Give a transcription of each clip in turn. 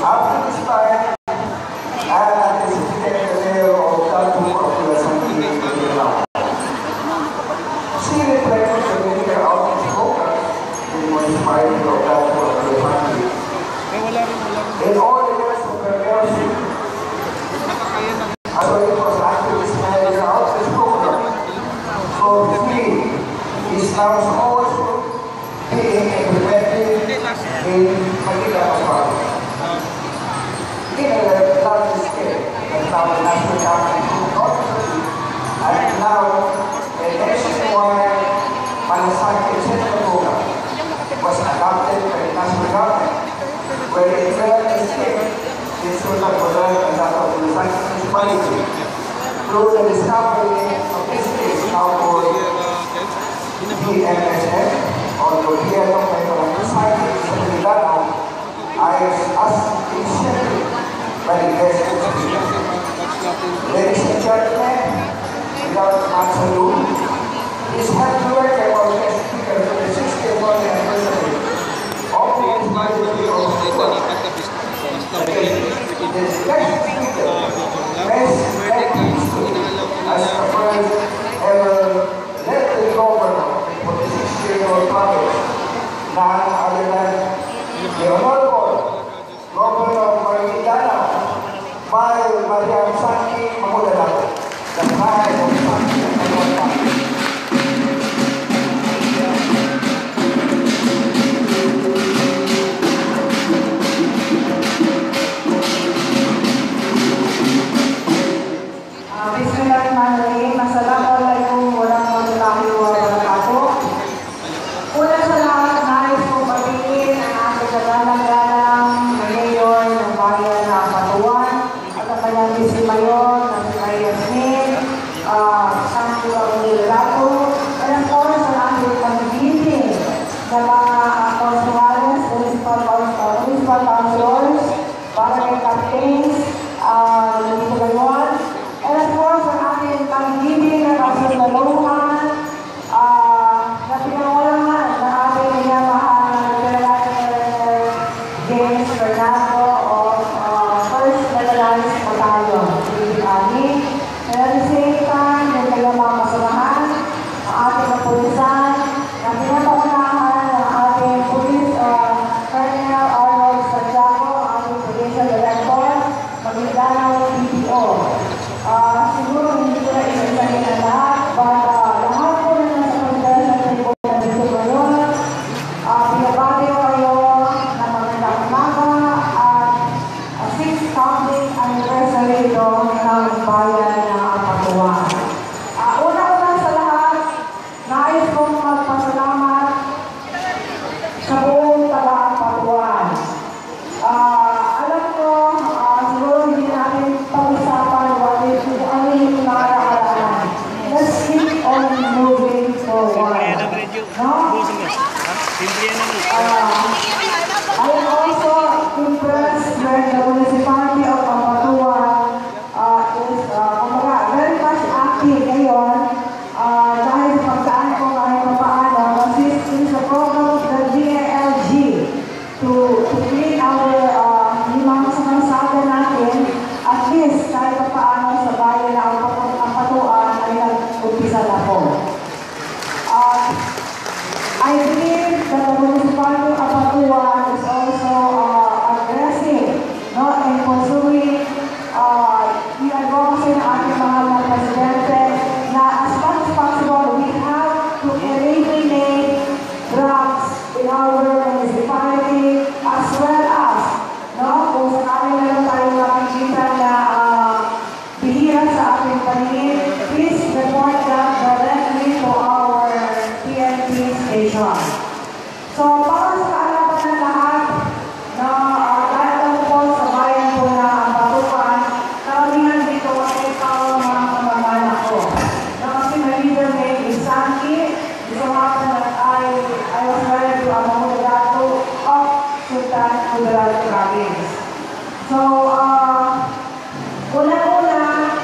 After this time, I anticipated the mayor of Datu Sangki Ampatuan. She reflected the media outreach program in the municipality of Datu Sangki. In all the years of her mayorship, it was activist manager outreach program. So he is now also being implemented in Maguindanao. In a large scale, and now the national government and now a nationwide Malasaki program was adopted by the national government, where it further scale is and that of the Sangki Municipality through the discovery of this case now called GMSM, or the Gobvernor of Sangki Ampatuan, as initiated by the guests. Ladies and gentlemen, without much ado, it's hard to work about guest speaker for the 61st anniversary of the Municipality of the guest speaker best as the first ever elected governor for the 6-year-old province, none other than the Honorable Governor of Maguindanao, Mariam Sangki Ampatuan, the pride of Sangki Ampatuan. Bismillahirrahmanirrahim. Assalamualaikum warahmatullahi wabarakatuh. Una sa lahat, nais kong batiin ang ating kagalang-galang mayor ng bayan na Ampatuan at ang kanyang Vice Mayor na si Mariam, Sangki Ampatuan, and of course ang ating pag-ibig ng mga councilors, municipal councilors, barangay captains, Lady Maguindanao, and of course ang ating pag-ibig ng kasundaluhan na pinangulangan ng ating minamahal James Fernando of First Methodist Battalion, Army. And at the same time, yung kanyang mga kasamahan, ang ating kapulisan, na pinapangunahan ng ating Police Colonel Arnold Santiago, ating Provincial Director, Maguindanao PPO. Siguro hindi ko na isasahin ang lahat, but lahat po na nasa pagdala sa tribuna ng dito ngayon, pinabati ko kayo na magandang umaga at 6th anniversary ito ng bayan ng Ampatuan. Una-una sa lahat, nais kong magpasalamat sa buong taga-Ampatuan. Alam ko, siguro hindi natin pag-usapan ano yung nakakaalaan. Let's keep on moving forward. No? I am also impressed when the Municipality of Ampatuan is very much active ngayon dahil pagkaan ko kahit paano kasi is a program of the DALG to clean our limang sinasaga natin at least kahit paano sa bayan na Ampatuan ay nag-umpisa na po. I believe that the Municipality of Ampatuan is also aggressive, no, in pursuing the advocacy ng ating mahal na presidente na as much as possible we have to eliminate drugs in our municipality as well as, no, kung sakali meron tayong makikita na bihira sa ating paningin, please report that directly to our PNP station. So, para sa kaalaman ng lahat, na dahil alam po sa bayan po na Ampatuan, karamihan dito ay ikaw mga kamag-anak ko. Na kasi my leader name is Sangki, isa nga that I was married to Mangudadatu of Sultan Kudarat Province. So, una-una,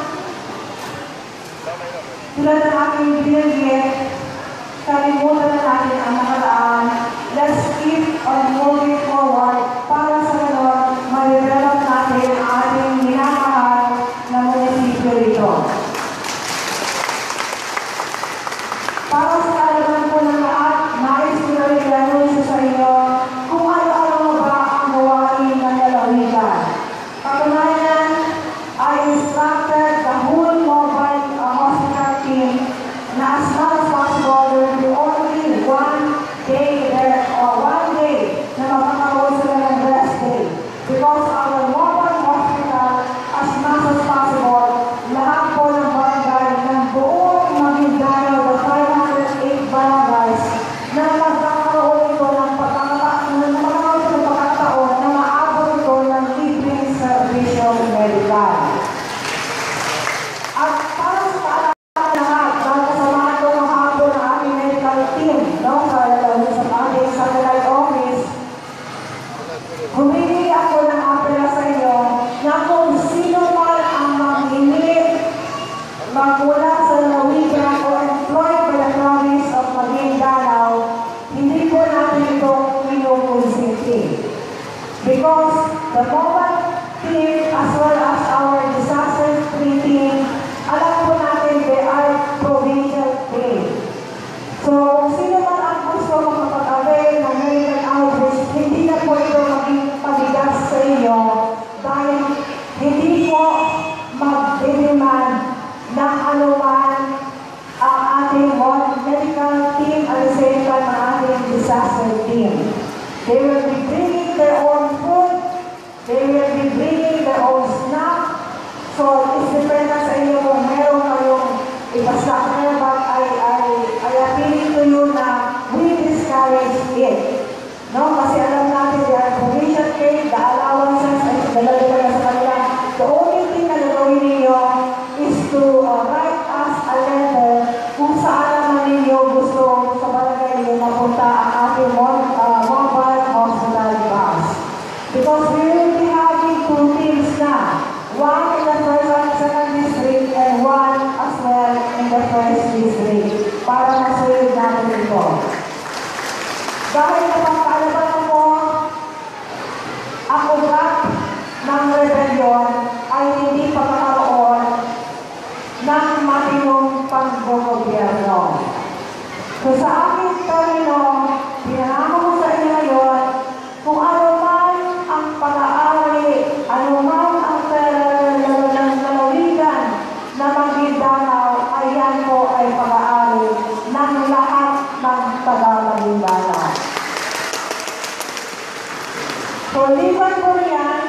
tulad ng aking binanggit, kalimutan na natin ang nakaraan. Let's keep on moving forward para sa ganon, Humingi ako ng apela sa inyo na kung sino man ang mamili magmula sa lalawigan o employed by the province of Maguindanao, hindi po natin itong pinukonsinti. Because the mobile team as well as our disaster team, alam po natin they are provincial team. So, kung sino man ang gusto makapag-avail ng medical outreach, hindi na po ito maging pabigas sa inyo dahil hindi po mag-demand ng anuman ang ating medical team at the same time ang ating disaster team. They will be bringing their own food, they will be bringing their own snack. So, it's dependent sa inyo kung meron kayong ipasak na, but I appeal to you na we discourage it. No? Kasi alam natin, they are provision paid, the allowances, ay dalawa sa kanila. The only thing na gagawin ninyo is to write us a letter kung saan naman ninyo gusto sa barangay ninyo mapunta ang ating mobile hospital bus. Because we will be having two teams na. One in the first and second district and one as well in the first district para masunod natin ito. Dahil napagkaalaman ako, ang ugat ng rebellion ay hindi pagkakaroon ng matinong pag-gobyerno. So sa aking termino, pinanamo ko sa inyo ngayon kung ano man ang pag-aari, ano man ang lalawigan na Maguindanao, ayan po ay pag-aari ng lahat ng taga-Maguindanao. So, liban po yan,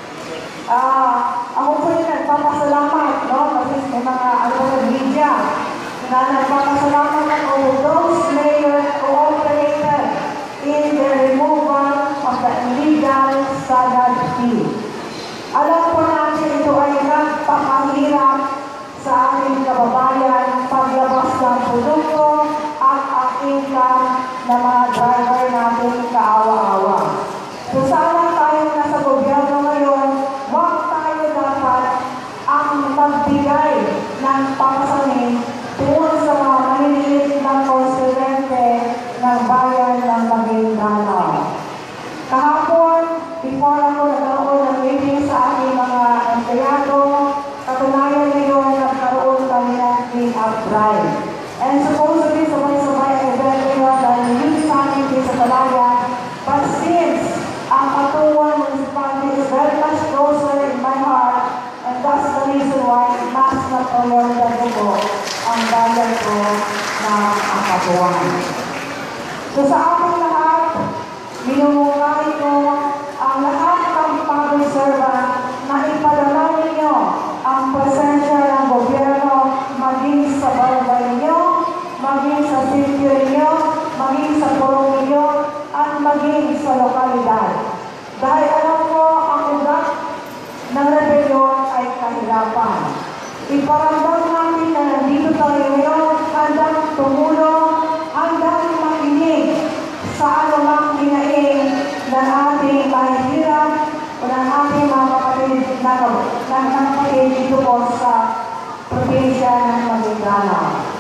ako po rin nagpapasalamat, no? Kasi may mga media na nagpapasalamat ako to those mayors who operated in the removal of the illegal standard fee. Alam po natin ito ay nagpakahirap sa ating kababayan paglabas ng produkto at ang income ng mga driver natin kaawa-awa. So sana tayo nasa gobyerno ngayon, huwag tayo dapat ang magbigay ng papasanin tungkol sa mga maliliit na konsulente ng bayan ng Maguindanao. Kahapon, before ako nagkaroon ng meeting sa aking mga empleyado, katunayan ngayon nagkaroon kami ng clean-up drive. And supposedly, sabay-sabay ang event ngayon dahil yung sanity sa Talayan. But since ang Ampatuan Municipality is very much closer in my heart, and that's the reason why mas na priority ko ang bayan ko ng Ampatuan. So sa aking lahat, minumungkay ko ang lahat ng public servant na ipadala ninyo ang presensya ng gobyerno maging sa barangay ninyo, maging sa city ninyo, maging sa purong ninyo, at maging sa lokalidad. Dahil alam ko ang ugat ng rebellion ay kahirapan. Iparamdam natin na nandito tayo ngayon, handang tumulong, handang makinig sa anumang hinaing ng ating mahihirap o ng ating mga kapatid dito po sa probinsya ng Maguindanao.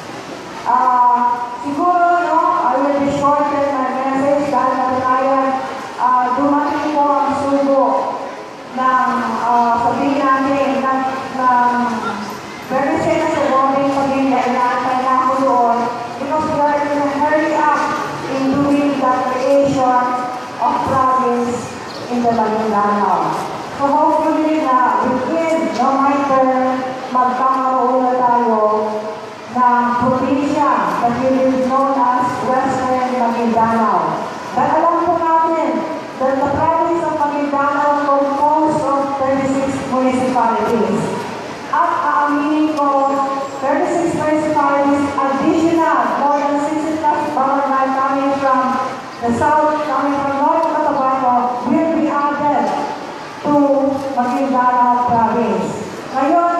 Siguro, no, I will be shorten my message dahil natunayan dumating po ang sugo ng sabihin natin ng very serious sa Robin Padilla, inaantay na ako doon because we are in a hurry up in doing the creation of province in the Maguindanao. So hopefully na within no matter magkakaroon na tayo ng probinsya that will be known as Western Maguindanao. Dahil alam po natin that the province of Maguindanao composed of 36 municipalities. At aaminin ko, 36 municipalities additional, more than 60 plus barangay coming from the south, coming from North Cotabato, will be added to Maguindanao province. Ngayon,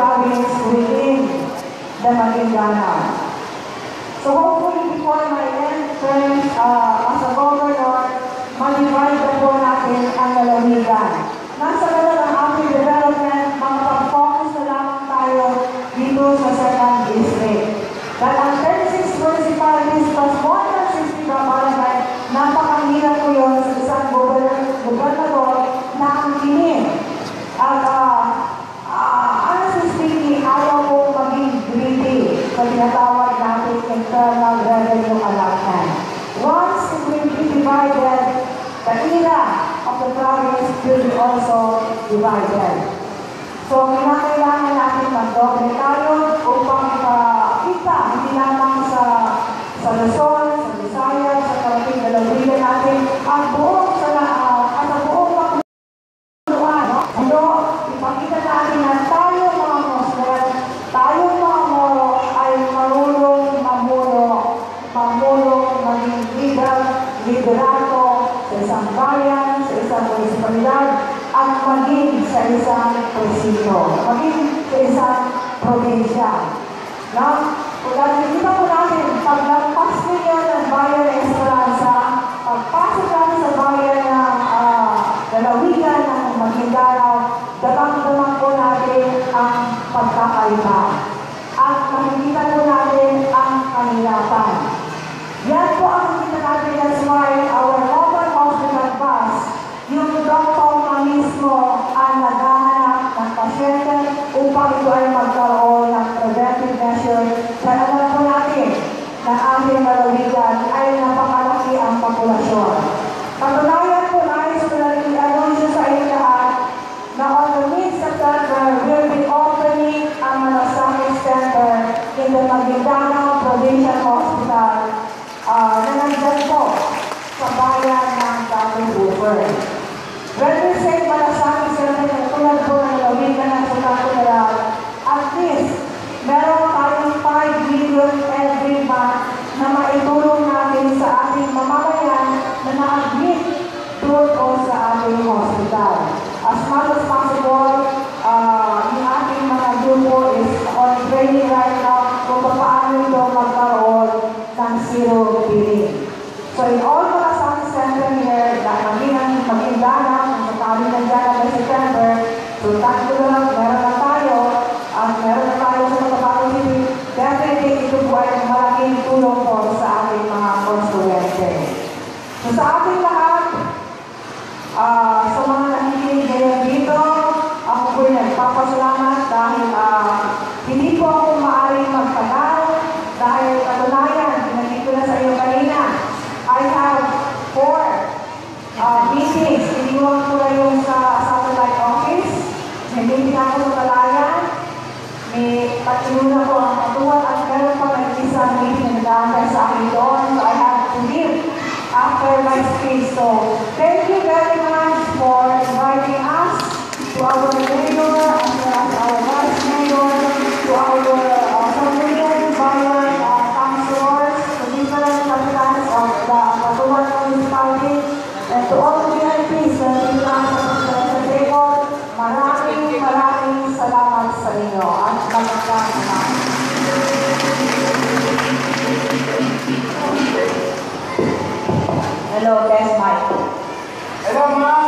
province within the Maguindanao. So hopefully before my end term as a governor, ma-divide na po natin ang lalawigan. Nasa loob ng ating development, makapag-focus na lamang tayo dito sa second district. That ang 36 municipalities plus more than 60 barangay, napakahirap ko yun sa isang gobernador na ang kinin. At honestly speaking, ayaw ko maging greedy sa tinatawag natin internal revenue allotment. Once it will be divided, the era of the province will be also divided. So, kailangan natin mag-doble tayo upang ipakita, hindi lamang sa Luzon, sa Visayas, sa karating lalawigan natin, ang buong ipakita natin na tayo mga Muslim, tayo mga Moro ay marunong mamulong maging liderato sa isang bayan, sa isang munisipalidad, at maging sa isang presito, maging sa isang probinsya. Kung nakikita po natin, pag nagpas ninyo ng bayan ng Esperanza, pagpasok natin sa bayan ng lalawigan ng Maguindanao, damang-damang po natin ang pagkakaiba. At makikita po natin ang kahirapan. Yan po ang nakikita natin, that's why our mobile hospital bus, yung doktor na mismo ang naghahanap ng pasyente upang ito ay magkaroon ng preventive measure. Kaya alam po natin na ating lalawigan ay napakalaki ang populasyon. Patunayan po nais ko na i-anunsyo sa inyo lahat na on the mid-September will be opening ang Malasakit Center in the Maguindanao Provincial Hospital na nandyan po sa bayan ng Datu Sangki. When we say Malasakit Center na tulad po ng lalawigan ng Sultan, at least meron tayong 5 million every month na maitulong natin sa ating mamamayan na na-admit doon po sa ating hospital. As much as possible, yung ating mga grupo is on training right now kung paano ito magkaroon ng zero billing. So in all Malasakit Center here, maging ang Maguindanao, kung sakali na dyan na September, so tatlo lang, meron na tayo, at meron na tayo sa Cotabato City, definitely ito po ay malaking tulong po sa ating mga konstituyente. So sa ating lahat, sa mga nakikinig ngayon dito, ako po ay nagpapasalamat dahil hindi po ako maaaring magtagal dahil katunayan, pinagin ko na sa iyo kanina, I have 4 meetings. Iniwan ko na yung sa satellite office, may meeting ako sa Talayan, may patinuna ko ang Ampatuan at meron pa nag-isang meeting na nag-aantay sa akin doon, so I have to leave after my speech. So, thank you very much for inviting us to our mayor, as well as our vice mayor, to our subdivision, bayan, councilors, to different capitals of the Ampatuan Municipality, and to all the VIPs na pinasok sa table. Maraming salamat sa inyo at magandang umaga. Hello, test mic. Hello, ma'am.